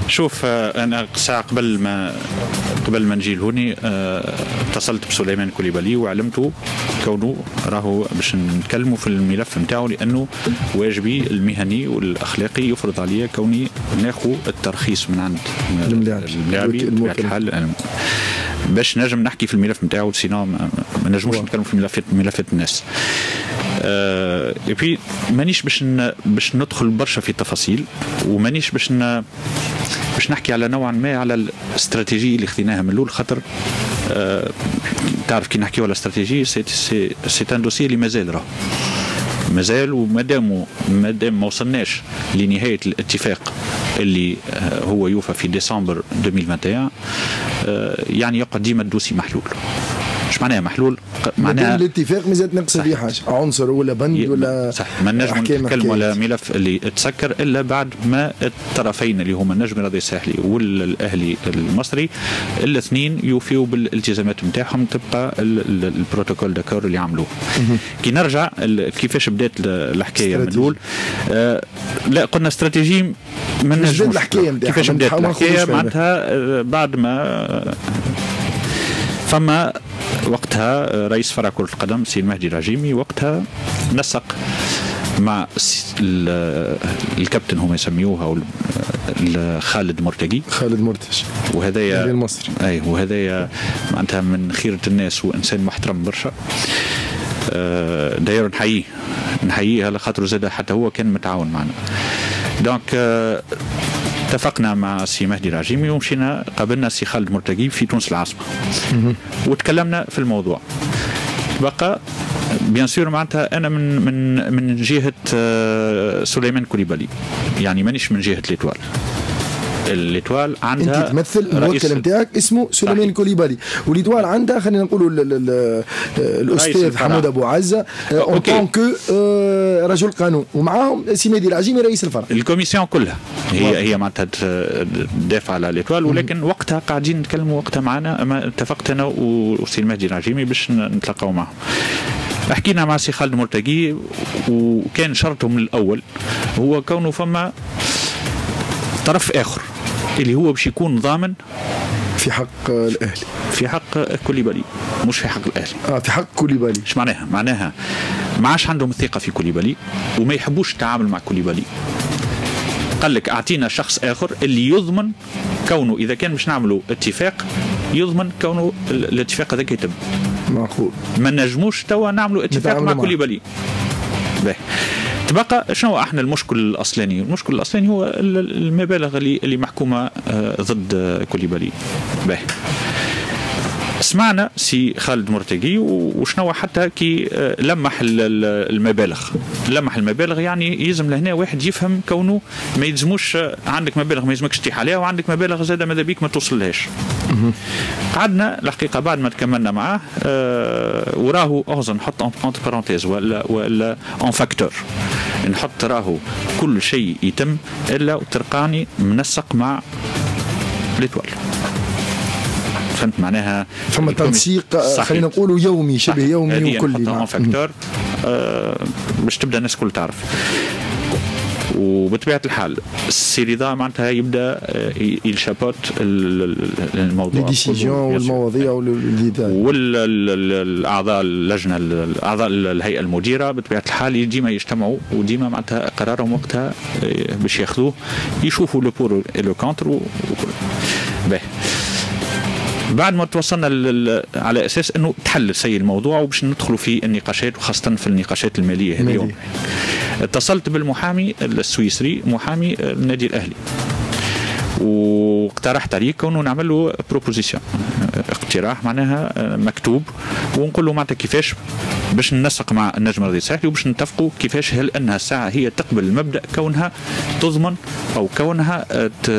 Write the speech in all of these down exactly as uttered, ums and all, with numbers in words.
شوف انا ساعه قبل ما قبل ما نجي لهوني اتصلت بسليمان كوليبالي وعلمته كونه راهو باش نتكلموا في الملف نتاعو، لانه واجبي المهني والاخلاقي يفرض عليا كوني ناخذ الترخيص من عند الملاعبي بطبيعه الحال باش نجم نحكي في الملف نتاعو، سينو ما نجموش نتكلموا في ملفات ملفات الناس. اي بي مانيش باش باش ندخل برشا في التفاصيل، ومانيش باش باش نحكي على نوعا ما على الاستراتيجيه اللي خذيناها من الاول، خاطر أه تعرف كي نحكيو على استراتيجيه سي سي سي ان دوسي اللي مازال راه مازال، ومادام مادام ما وصلناش لنهايه الاتفاق اللي هو يوفى في ديسمبر ألفين وواحد وعشرين أه يعني يبقى ديما الدوسي محلول. ايش معناها محلول؟ معناها الاتفاق مازالت ناقصه فيه حاجه، عنصر ولا بند ولا صح. ما نجم نتكلموا على ملف اللي تسكر الا بعد ما الطرفين اللي هما النجم الرياضي الساحلي والاهلي المصري الاثنين يوفيوا بالالتزامات نتاعهم تبقى البروتوكول داكور اللي عملوه. كي نرجع كيفاش بدات الحكايه من الاول، آه لا قلنا استراتيجي ما نجمش كيفاش بدات الحكايه معناتها بعد ما فما وقتها رئيس فرع كرة القدم سي المهدي العجيمي وقتها نسق مع الكابتن هم يسميوها خالد مرتجي خالد مرتجي وهذايا المصري اي وهذايا معناتها من خيرة الناس وانسان محترم برشا. داير نحييه نحييه على خاطر زاد حتى هو كان متعاون معنا. دونك اتفقنا مع سي مهدي العجيمي ومشينا قابلنا سي خالد مرتجي في تونس العاصمه وتكلمنا في الموضوع. بقى بيان سور معناتها انا من من من جهه سليمان كوليبالي، يعني مانيش من جهه ليتوال. الليتوال عندها انت تمثل الموكل نتاعك اسمه سليمان كوليبالي، وليتوال عندها خلينا نقولوا الاستاذ حمود ابو عزه اون طون كو رجل قانون، ومعاهم سي مهدي العجيمي رئيس الفرع. الكوميسيون كلها هي هي معناتها تدافع على ليتوال، ولكن وقتها قاعدين نتكلموا وقتها معنا اما اتفقت انا وسي المهدي العجيمي باش نتلاقاو معهم. حكينا مع سي خالد مرتجي وكان شرطه من الاول هو كونه فما طرف اخر اللي هو باش يكون ضامن في حق الاهلي، في حق كوليبالي مش في حق الاهلي. اه في حق كوليبالي. ايش معناها؟ معناها ما عادش عندهم الثقه في كوليبالي وما يحبوش التعامل مع كوليبالي. قال لك اعطينا شخص اخر اللي يضمن كونه اذا كان باش نعملوا اتفاق يضمن كونه الاتفاق هذاك يتم. معقول. ما نجموش توا نعملوا اتفاق مع كوليبالي. باهي. تبقى شنو احنا المشكل الاصلاني؟ المشكل الاصلاني هو المبالغ اللي اللي محكومه ضد كوليبالي. باهي. سمعنا سي خالد مرتجي وشنو حتى كي لمح المبالغ، لمح المبالغ يعني يلزم لهنا واحد يفهم كونه ما يلزموش عندك مبالغ ما يلزمكش تطيح عليها وعندك مبالغ زاد ماذا بيك ما توصلهاش. قعدنا الحقيقه بعد ما تكملنا معاه أه وراهو اوزن نحط اونت بارونتيز ولا ولا اون فاكتور نحط راهو كل شيء يتم الا ترقاني منسق مع ليتوال. فهمت معناها فما تنسيق خلينا نقولوا يومي شبه يومي وكلي مع فاكتور آه باش تبدا الناس الكل تعرف. وبطبيعه الحال السي رضا معناتها يبدا يلشابوت الموضوع لي ديسيزيون والمواضيع والاعضاء اللجنه اعضاء الهيئه المديره بطبيعه الحال ديما يجتمعوا وديما معناتها قرارهم وقتها باش ياخذوه يشوفوا لو بور اي لو كونتر. باهي بعد ما توصلنا على اساس انه تحل سي الموضوع وباش ندخلوا في النقاشات وخاصه في النقاشات الماليه اليوم. اتصلت بالمحامي السويسري محامي النادي الاهلي واقترحت عليه كونه نعمل له بروبوزيسيون اقتراح معناها مكتوب ونقول له معناتها كيفاش باش ننسق مع النجم الرياضي الساحلي وباش نتفقوا كيفاش هل انها الساعه هي تقبل المبدا كونها تضمن او كونها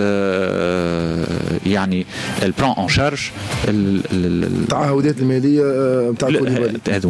يعني البران اون شارج التعهدات الماليه نتاع كوليبالي هذوما.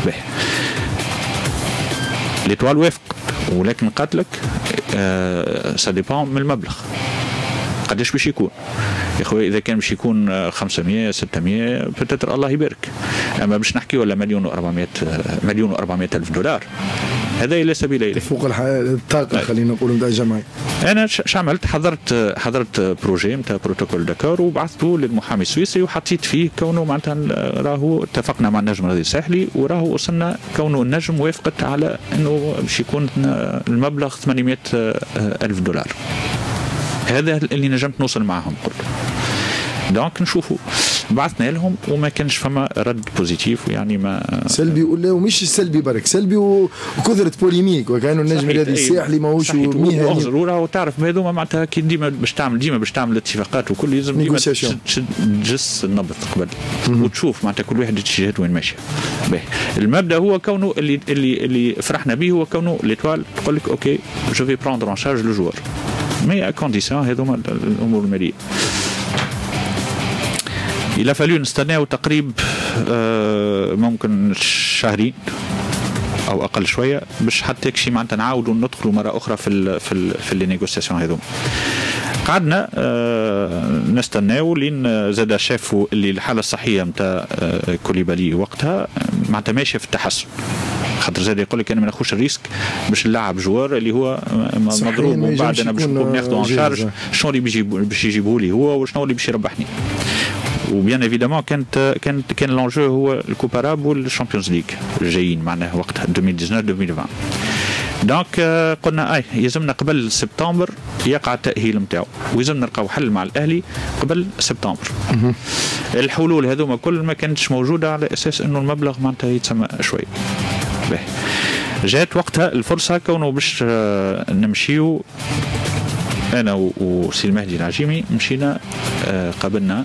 ليتوال وافق ولكن قالت لك آه سا ديبون من المبلغ قداش باش يكون يا خويا. اذا كان باش يكون خمسمية ستمية بتتر الله يبارك، اما باش نحكي ولا مليون و400 مليون و400 الف دولار هذا لا سبيل اليه. فوق الطاقه خلينا نقولوا نتاع الجمعيه. انا ش عملت حضرت حضرت بروجي نتاع بروتوكول داكور وبعثته للمحامي السويسري وحطيت فيه كونه معناتها راهو اتفقنا مع النجم الرياضي الساحلي وراهو وصلنا كونه النجم وافقت على انه باش يكون المبلغ ثمانمائة ألف دولار. هذا اللي نجمت نوصل معهم كله. دونك نشوفوا بعثنا لهم وما كانش فما رد بوزيتيف يعني ما سلبي ولا ومش سلبي برك سلبي وكثرة بوليميك وكانوا النجم الرياضي الساحلي ماهوش مهني وتعرف هذوما معناتها كي ديما باش تعمل ديما باش تعمل اتفاقات وكل لازم ديما تجس النبض قبل وتشوف معناتها كل واحد اتجاهات وين ماشيه. المبدا هو كونه اللي اللي اللي فرحنا به هو كونه ليتوال تقول لك اوكي جو في بروندر ان شارج لو جوار مي ا كونديسيون هذوما الامور الماليه. إلا فالو نستناو تقريب ممكن شهرين او اقل شويه باش حتى كشي معناتها نعاودوا ندخلوا مره اخرى في ال في ال في لي نيغوسياسيون هذوما. قعدنا نستناو لين زاد شافوا اللي الحاله الصحيه نتاع كوليبالي وقتها معناتها ماشيه في التحسن. خاطر زاد يقول لك انا ما ناخذش الريسك باش نلعب جوار اللي هو مضروب ومن بعد انا باش نقوم ناخذه ان شارج شنو اللي بيجي باش يجيبوا لي هو وشنو اللي باش يربحني. وبيان ايفيدامون كانت كانت كان لونجو هو الكوباراب والشامبيونز ليغ الجايين معناها وقتها ألفين وتسعطاش ألفين وعشرين. دونك قلنا اي يلزمنا قبل سبتمبر يقع التاهيل نتاعو ويلزمنا نلقاو حل مع الاهلي قبل سبتمبر. الحلول هذوما كل ما كانتش موجوده على اساس انه المبلغ معناتها يتسمى شوي. جات وقتها الفرصه كونه باش نمشيو انا وسي المهدي العجيمي مشينا قابلنا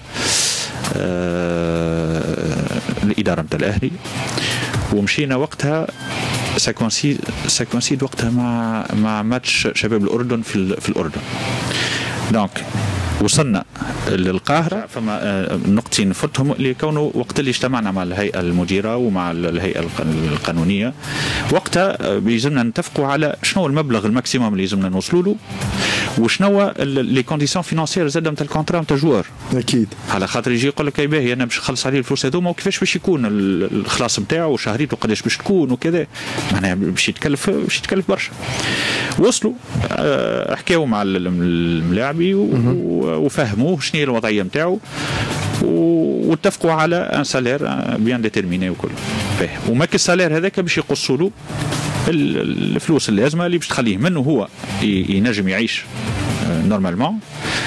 الاداره نتاع الاهلي ومشينا وقتها ساكونسيد ساكونسيد وقتها مع مع ماتش شباب الاردن في في الاردن. دونك وصلنا للقاهرة فما نقطتين نفوتهم اللي كونه وقت اللي اجتمعنا مع الهيئة المديرة ومع الهيئة القانونية وقتها بيلزمنا نتفقوا على شنو المبلغ الماكسيموم اللي يلزمنا نوصلوا له وشنو لي كونديسيون فينانسيير زاد نتاع الكونترا نتاع جوار. اكيد على خاطر يجي يقول لك اي باهي انا باش نخلص عليه الفلوس هذوما وكيفاش باش يكون الخلاص نتاعو وشهريته قداش باش تكون وكذا معناها باش يتكلف باش يتكلف برشا. وصلوا حكاوا مع الملاعبي وفهموه شنو هي الوضعيه نتاعو واتفقوا على ان سالير بيان ديتيرميني وكل فاهم. وماك السالير هذاك باش يقصوا له الفلوس اللازمه اللي باش تخليه منه هو ينجم يعيش نورمالمون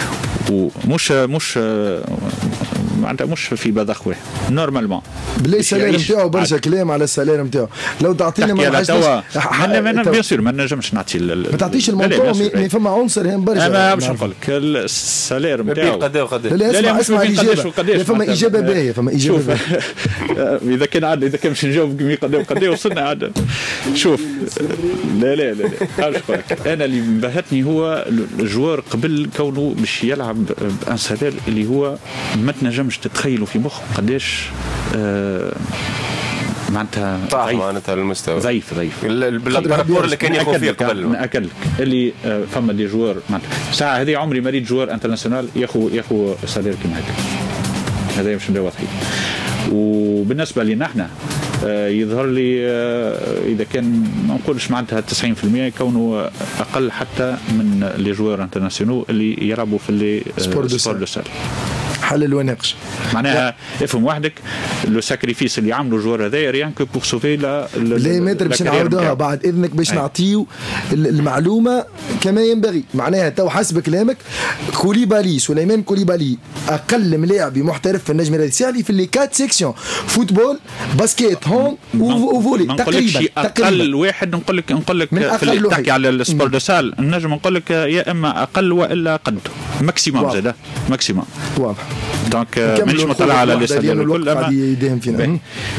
ومش مش معناتها مش في بذخ واحد نورمالمون بلي السالير نتاعو برشا كلام على السالير نتاعو. لو تعطينا ما حاجه انا انا بيان سور ما نجمش نعطي ما تعطيش المونطون مي فما عنصر هنا برشا. انا باش نقول لك السالير نتاعو قد ايه وقد ايه. لا اسمع اسمع الاجابه فما اجابه باهيه فما اجابه باهيه. اذا كان عاد اذا كان باش نجاوب قد ايه وقد ايه وصلنا عاد شوف لا لا لا لا انا اللي انبهتني هو الجوار قبل كونه باش يلعب بان سالير اللي هو ما تنجمش تتخيلوا في مخ قداش آه معناتها ضعيف معناتها المستوى ضعيف ضعيف بالباركور اللي كان ياخذ فيه قبل. ناكل لك اللي آه فما دي جوار معناتها ساعه هذه عمري ما ريت جوار انترناسيونال ياخذ ياخذ سالير كيما هكا. هذا مش نبدا واضحين. وبالنسبه لنا احنا آه يظهر لي آه اذا كان ما نقولش معناتها تسعين بالمئة كونه اقل حتى من لي جوار انترناسيونال اللي يلعبوا في لي سبور دو سال. حلل وناقش معناها افهم وحدك لو ساكريفيس اللي عملوا الجوار هذايا ريان كو بور سوفي لا لي متر باش نعاودوها بعد اذنك باش نعطيو المعلومه كما ينبغي. معناها تو حسب كلامك كوليبالي سليمان كوليبالي اقل ملاعبي محترف في النجم الرياضي الساحلي في لي كات سيكسيون فوتبول باسكيت هوند وفولي تقريبا اقل واحد نقول لك نقول لك في تحكي على السبور دو سال نجم نقول لك يا اما اقل والا قد ماكسيموم زاد ماكسيموم واضح. دونك مانيش مطلع على الاستاديو الكل اما يديهم فينا.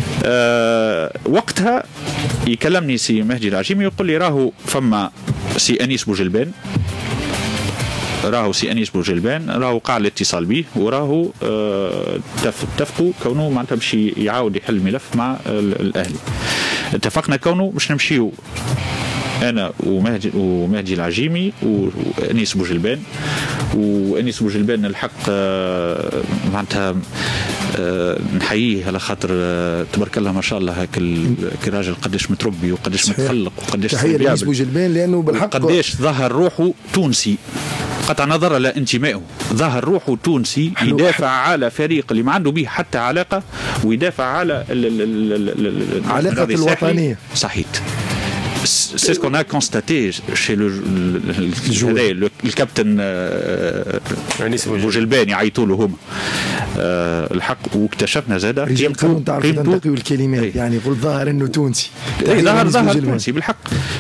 أه وقتها يكلمني سي مهدي العجيمي يقول لي راهو فما سي انيس بوجلبان راهو سي انيس بوجلبان راهو قاع الاتصال به وراهو أه اتفقوا كونه معناتها باش يعاود يحل الملف مع الاهلي. اتفقنا كونه باش نمشيو انا ومهدي ومهدي العجيمي وانيس بوجلبان وانيس بوجلبان الحق معناتها نحييه على خاطر تبارك الله ما شاء الله هاك الراجل قداش متربي وقداش متخلق وقداش تحيه لرئيس بوجلبان لانه بالحق قداش ظهر روحه تونسي قطع نظر على انتمائه، ظهر روحه تونسي يدافع على فريق اللي ما عنده به حتى علاقه ويدافع على علاقه الوطنيه. صحيح. C'est ce qu'on a constaté chez le, le, le, le, le capitaine بوجلبان يعيطوا له هما الحق. واكتشفنا زاده رجال قانون تعرف تنتقي الكلمات ايه. يعني يقول ظاهر انه تونسي ظهر ظهر تونسي بالحق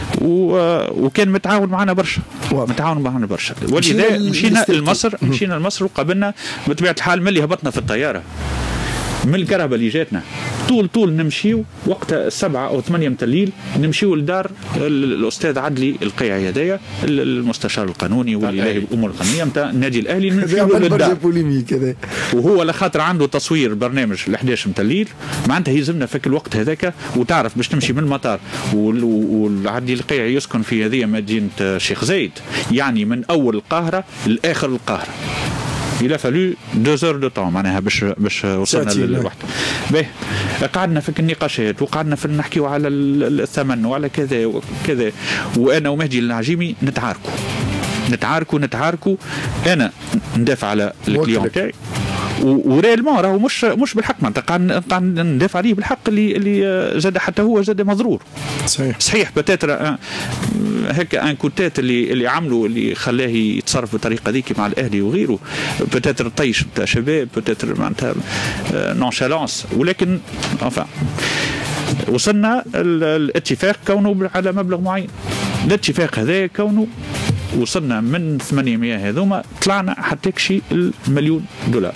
وكان متعاون معنا برشا متعاون معنا برشا. ولذا مشينا لمصر مشينا لمصر وقابلنا بطبيعه الحال ملي هبطنا في الطياره من الكرهبه اللي جاتنا طول طول نمشيو وقتها السبعة أو ثمانية متى الليل نمشيو لدار الأستاذ عدلي القيعي هدايا المستشار القانوني واللي لاهي الأمور القانونية نتاع النادي الأهلي نمشيو للدار وهو لخاطر عنده تصوير برنامج ل إحدى عشر متى الليل معناتها يلزمنا فك الوقت هذاك وتعرف باش تمشي من المطار والعدلي القيعي يسكن في هذه مدينة الشيخ زايد يعني من أول القاهرة لآخر القاهرة. il a fallu deux heures de temps معناها باش باش وصلنا للوحده. باهي قعدنا في النقاشات وقعدنا في نحكيو على الثمن وعلى كذا وكذا وانا ومهدي النعجيمي نتعاركوا نتعاركوا نتعاركوا انا ندافع على الكليون تاعي وريالمون راهو مش مش بالحق معناتها قاعد قاعد ندافع عليه بالحق اللي اللي زاد حتى هو زاد مضرور. صحيح صحيح بتاتر هكا ان كوتات اللي اللي عملوا اللي خلاه يتصرف بالطريقه هذيك مع الاهلي وغيره بتاتر طيش بتاع شباب بتاتر معناتها نونشالانس ولكن enfin وصلنا الاتفاق كونه على مبلغ معين. الاتفاق هذا كونه وصلنا من ثمانمائة هذوما طلعنا حتى شي المليون دولار.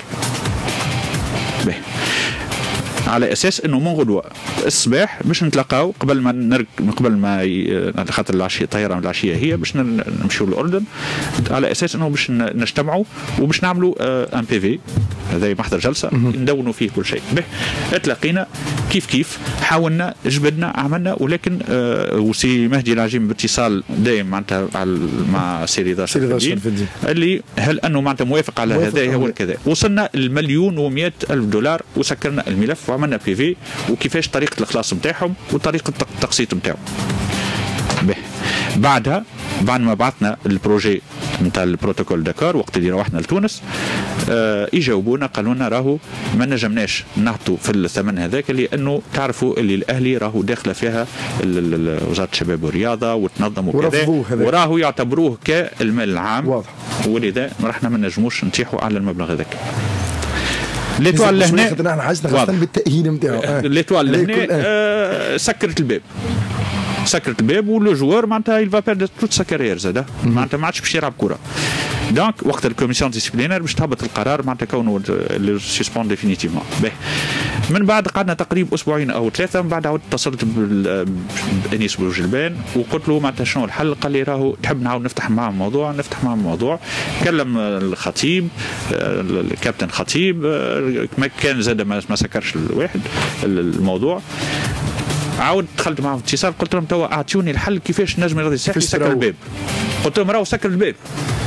باهي على اساس انه من غدوه الصباح باش نتلاقاو قبل ما نرك قبل ما ي... خاطر العشيه الطياره من العشيه هي باش نمشيو للاردن على اساس انه باش نجتمعوا وباش نعملوا ان بي في هذا محضر جلسه ندونوا فيه كل شيء. به تلاقينا كيف كيف حاولنا جبدنا عملنا ولكن آه وسي مهدي العجيم باتصال دائم معناتها مع سي رضا شرف الدين اللي هل انه معناتها موافق على هذا هو كذا. وصلنا المليون ومئة الف دولار وسكرنا الملف وعملنا بي في وكيفاش طريقه الاخلاص نتاعهم وطريقه التقسيط نتاعهم. به بعدها بعد ما بعثنا البروجي نتاع البروتوكول داكار وقت اللي روحنا لتونس اه يجاوبونا قالوا لنا راهو ما نجمناش نهبطوا في الثمن هذاك لانه تعرفوا اللي الاهلي راهو داخله فيها وزاره الشباب والرياضه وتنظم وكذا وراهو يعتبروه كالمال العام واضح ولذا رحنا ما نجموش نتيحوا على المبلغ هذاك. ليتوال لهنا احنا حاجتنا خاصه بالتاهيل نتاعو ليتوال لهنا آه سكرت الباب سكرت الباب ولو جوار معناتها يل فا بيردر توت سا كارير زاده معناتها ما عادش باش يلعب كره. دونك وقت الكوميسيون ديسيبلينير باش تهبط القرار معناتها كونه لو سسبون ديفينيتيفمون. من بعد قعدنا تقريبا اسبوعين او ثلاثه من بعد عاودت اتصلت بانيس بوجلبان وقلت له معناتها شنو الحل؟ قال لي راهو تحب نعاود نفتح معاه الموضوع نفتح معاه الموضوع. كلم الخطيب الكابتن خطيب ما كان زاد ما سكرش الواحد الموضوع. عاود دخلت معهم في اتصال قلت لهم توا اعطوني الحل كيفاش نجم الرياضي الساحلي يسكر الباب. قلت لهم راهو سكر الباب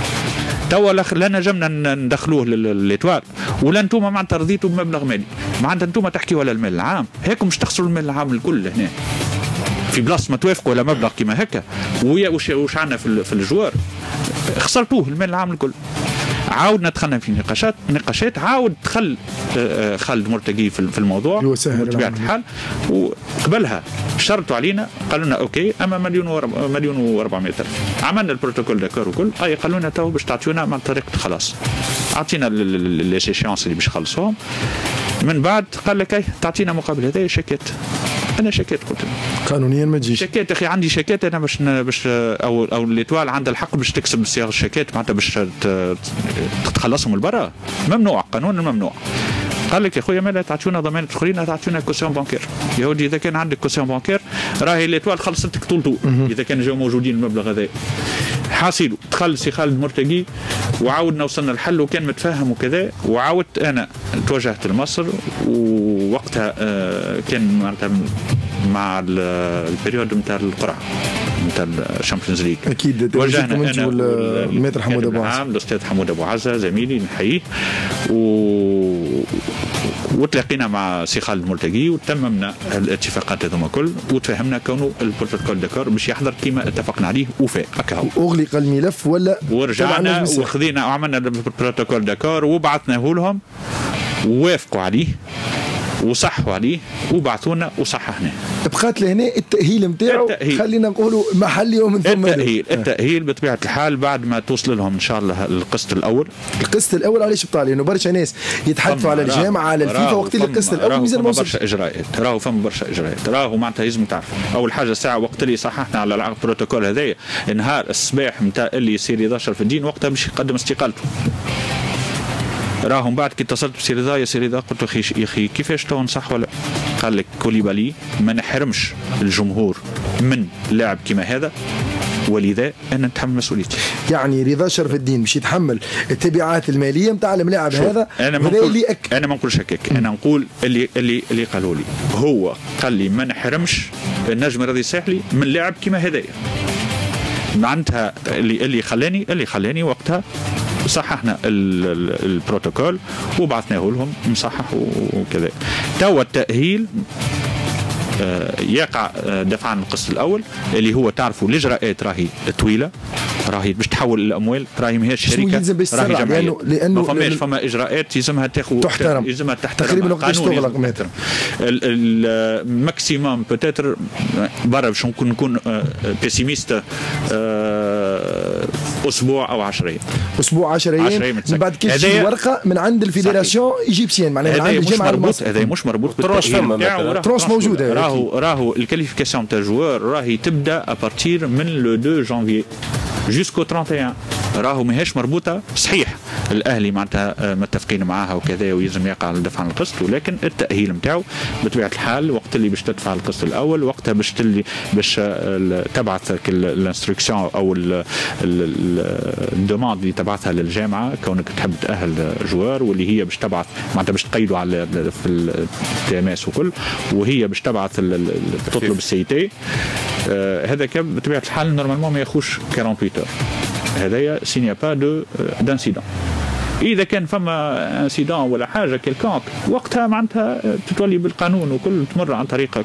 توا لا نجمنا ندخلوه للإتوال ولا انتم معناتها رضيتوا بمبلغ مالي معناتها انتم تحكيوا على المال العام هيكم مش تخسروا المال العام الكل هنا في بلاصه ما توافقوا على مبلغ كيما هكا ويا وش عندنا في الجوار خسرتوه المال العام الكل. عاودنا دخلنا في نقاشات نقاشات عاود دخل خالد مرتقي في الموضوع بطبيعه الحال وقبلها شرطوا علينا قالوا لنا اوكي اما مليون ورب... مليون وأربعمائة الف عملنا البروتوكول داكور وكل اي قالوا لنا تو باش تعطيونا مع طريقه خلاص اعطينا لي سيشونس اللي باش نخلصوهم من بعد قال لك اي تعطينا مقابل هذا شيكات. انا شيكات قلت له قانونيا ما تجيش شيكات اخي عندي شيكات انا باش باش او او ليتوال عندها الحق باش تكسب صياغه الشيكات معناتها باش تخلصهم لبرا ممنوع قانون ممنوع. قال لك يا خويا مالا تعطيونا ضمانه اخرين تعطيونا كوسيون بانكير يا ودي اذا كان عندك كوسيون بانكير راهي ليتوال خلصتك طول طول اذا كان جاو موجودين المبلغ هذا. حاصل دخل سي خالد مرتقي وعاودنا وصلنا الحل وكان متفاهم وكذا وعاودت انا توجهت لمصر ووقتها كان معناتها مع البريود نتاع القرعه نتاع الشامبيونز ليج اكيد توجهنا انا والمتر حمود ابو عزه الاستاذ حمود ابو عزه زميلي نحييه و وتلاقينا مع سي خالد المرتقي وتممنا الاتفاقات هذوما كل وتفهمنا كونه البروتوكول داكور باش يحضر كما اتفقنا عليه وفاء هكا. اغلق الملف ولا ورجعنا وخذينا وعملنا البروتوكول داكور وبعثناه لهم ووافقوا عليه وصحوا عليه وبعثونا وصححناه. بقات لهنا التأهيل نتاعو خلينا نقولوا محلي ومن ثم التأهيل التأهيل بطبيعة الحال بعد ما توصل لهم إن شاء الله القسط الأول. القسط الأول علاش بطال؟ لأنه برشا ناس يتحدثوا على الجامعة على الفيفا وقت اللي القسط الأول مازال ما وصلش. برشا إجراءات راهو فما برشا إجراءات راهو معناتها لازم تعرفوا. أول حاجة الساعة وقت اللي صححنا على البروتوكول هذايا نهار الصباح نتاع اللي يصير احد عشر في الدين وقتها باش يقدم استقالته. راهم بعد كي اتصلت بسي رضا يا سي رضا قلت له يا اخي كيفاش تو نصح ولا؟ قال لك كوليبالي ما نحرمش الجمهور من لاعب كما هذا ولذا انا نتحمل مسؤوليتي. يعني رضا شرف الدين باش يتحمل التبعات الماليه نتاع الملاعب هذا. انا ما نقول أك... انا ما نقولش هكاك، انا نقول اللي اللي اللي قالوا لي هو قال لي ما نحرمش النجم الرياضي الساحلي من لاعب كما هذايا. معناتها اللي اللي خلاني اللي خلاني وقتها صححنا البروتوكول وبعثناه لهم مصحح وكذا. توا التأهيل يقع دفعا عن القسط الاول اللي هو تعرفوا الاجراءات راهي طويله، راهي باش تحول الاموال، راهي ماهيش شركه، راهي جمعيه، لانه لانه ما فماش فما اجراءات يلزمها تاخذ تحترم، يلزمها تحترم تقريبا وقتاش تغلق متر الماكسيموم بوتيتر برا باش نكون نكون بيسيميست اسبوع او عشرة ايام اسبوع عشرة ايام من بعد كي تجي ورقه من عند الفيدراسيون ايجيبسيان معناها من عند الجامعه المصريه. هذا مش مربوط بالتروش، فما تروش موجوده. راهو راهو الكاليفيكاسيون تاع الجوار راهي تبدا ابارتير من لو اثنين جانفي جوسكو واحد وثلاثين. راهو ماهيش مربوطه صحيح، الاهلي معناتها متفقين معاها وكذا ويلزم يقع الدفع عن القسط، ولكن التاهيل نتاعو بطبيعه الحال وقت اللي باش تدفع القسط الاول وقتها باش تلي باش تبعث الانستركسيون او الدوموند اللي تبعثها للجامعه كونك تحب تاهل جوار، واللي هي باش تبعث معناتها باش تقيدوا على في التي ام اس وكل، وهي باش تبعث تطلب السي تي. هذا بطبيعه الحال نورمالمون ما ياخوش ثمانية وأربعين اور. هذايا سينيا با دو دانسيدون. اذا كان فما انسيدون ولا حاجه كيلكونك وقتها معناتها تتولي بالقانون وكل تمر عن طريق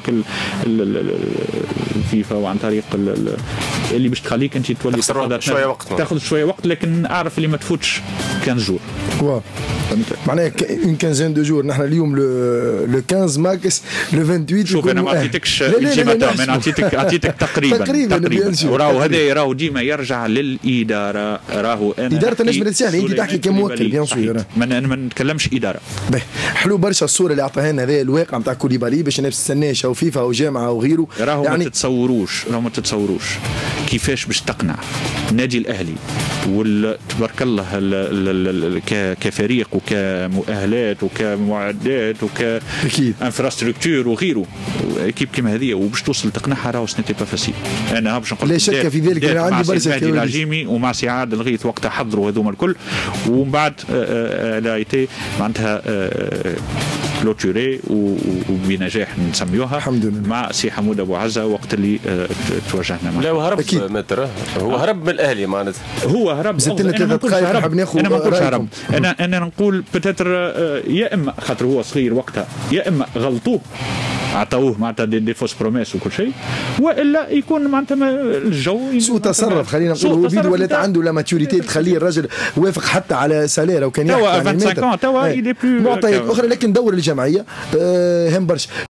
الفيفا وعن طريق اللي باش تخليك انت تولي شويه وقت تاخذ شويه وقت، لكن اعرف اللي ما تفوتش خمسة جور. معناها اون كانزين دو جور. نحن اليوم لو خمسة ماكس لو ثمانية وعشرين. شوف انا ما عطيتكش انا عطيتك عطيتك تقريبا تقريبا, تقريبا. وراهو هذا راهو ديما يرجع للاداره. راهو انا اداره النجم الساحلي انت تحكي كموكل بيان سور، ما ما نتكلمش اداره. باهي حلو برشا الصوره اللي عطاها لنا هذا الواقع نتاع كوليبالي باش ما نستناش او فيفا او جامعه او غيره. راهو يعني ما تتصوروش راهو ما تتصوروش كيفاش باش تقنع النادي الاهلي وتبارك الله كفريق وكمؤهلات وكمعدات وكانفراستركتور وغيره اكيب كما هذه وباش توصل تقنعها راهو سنتي با فاسيل. انا باش نقول لا شك في ذلك. انا عندي برشا العجيمي ومع سعاد الغيث وقتها حضروا هذوما الكل، ومن بعد لا ايتي معناتها كلوتوري وبنجاح نسميوها الحمد لله مع سي حمود ابو عزه وقت اللي تواجهنا معه. لا وهرب متر، هو هرب من الاهلي معناتها، هو هرب. زدت لنا ثلاث دقائق نحب ناخذ. انا ما نقولش هرب، انا انا نقول بتاتر يا اما خاطر هو صغير وقتها يا اما غلطوه عطاوه معناتها دي, دي فوس بروميس وكل شيء، والا يكون معناتها الجو سوء تصرف. خلينا نقولوا بيد ولات عنده لا ماتوريتي تخليه الراجل وافق حتى على سالير وكان يحكي توا خمسة وعشرين توا الى بلو معطيات اخرى، لكن دور الجمعيه آه هم برشا.